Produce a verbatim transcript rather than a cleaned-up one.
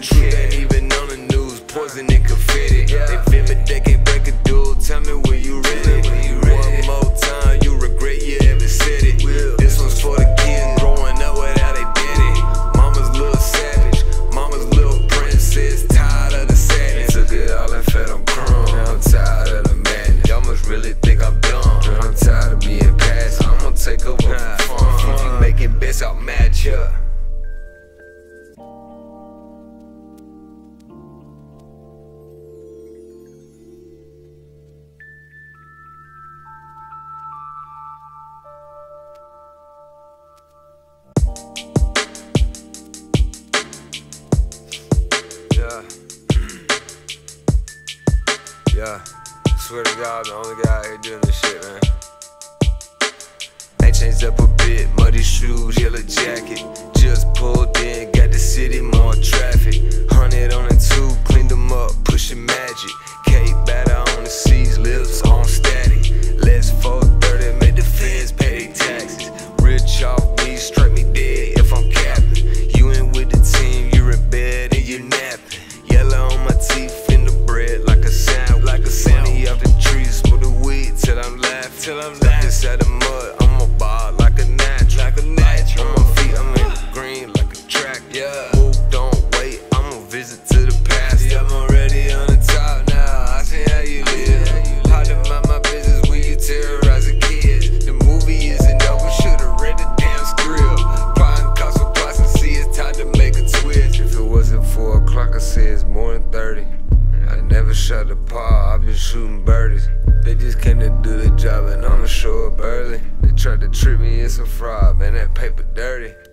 truth ain't even on the news. Poison and confetti. They feel but they can't break a dude. Tell me when you ready. One more time, you regret you ever said it. This one's for the kids growing up without a daddy. Mama's little savage, mama's little princess. Tired of the sadness. Took it all and fed them crumbs. Now I'm tired of the madness. Y'all must really think I'm dumb. I'm tired of being passive. I'm gonna take over for fun. You making bets, I'll match up. Yeah. Yeah. Swear to God, I'm the only guy out here doing this shit, man. Ain't changed up a bit, muddy shoes, yellow jacket. Just pulled in, got the city more traffic. Hundred on the tube, cleaned them up, pushing magic. Cape batter on the seas, lips on static. Let's four thirty, make the feds pay their taxes. Rich off me, strike me dead if I'm capping. You ain't with the team, you're in bed and you're napping. Yellow on my teeth in the bread like a sound, like a sound. Money off the trees, smoke the weed till I'm laughing. Till I'm laughing. Inside the mud, I'm a ball like a natural, like a natural. On my feet, I'm in the green like a track. Yeah. Move, don't wait, I'm a visit to the past. Yeah, I'm already on the top now. I see how you live. How to mind my business when you terrorize the kids. The movie isn't over, should've read the damn script. Buying cost for plots and see it's time to make a twist. If it wasn't four o'clock, I say it's more than thirty. I never shot the paw, I've been shooting birdies. They just came to do the job and I'ma show up early. They tried to trick me, it's a fraud, man, that paper dirty.